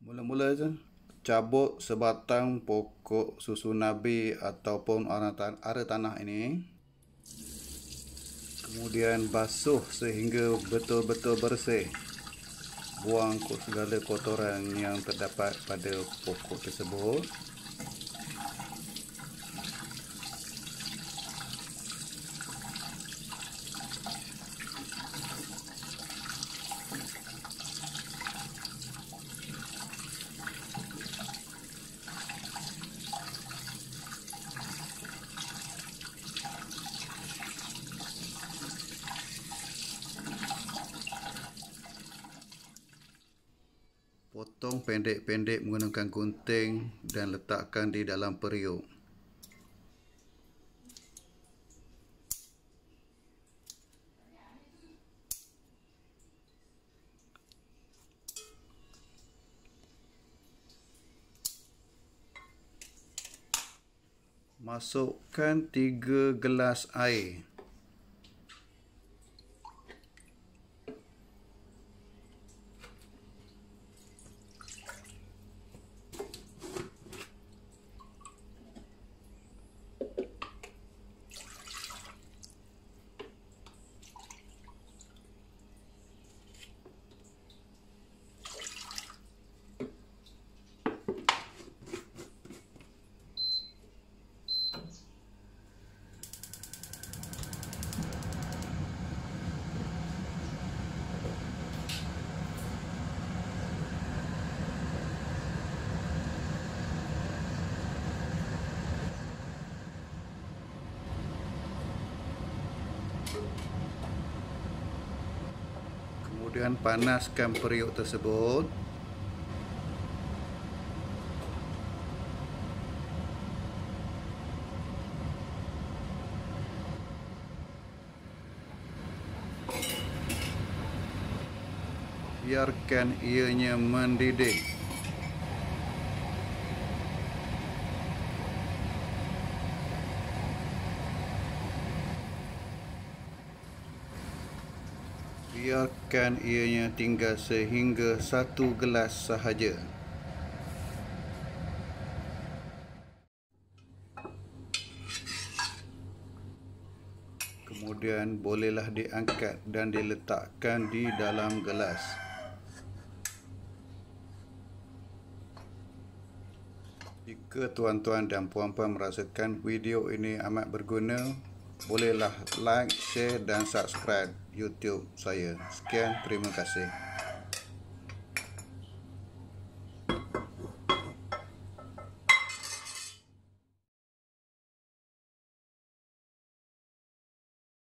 Mula-mula je cabut sebatang pokok susu nabi ataupun ara tanah ini. Kemudian basuh sehingga betul-betul bersih. Buang segala kotoran yang terdapat pada pokok tersebut. Potong pendek-pendek menggunakan gunting dan letakkan di dalam periuk. Masukkan 3 gelas air. Kemudian panaskan periuk tersebut. Biarkan ianya mendidih. Biarkan ianya tinggal sehingga 1 gelas sahaja. Kemudian bolehlah diangkat dan diletakkan di dalam gelas. Jika tuan-tuan dan puan-puan merasakan video ini amat berguna, bolehlah like, share dan subscribe YouTube saya. Sekian, terima kasih.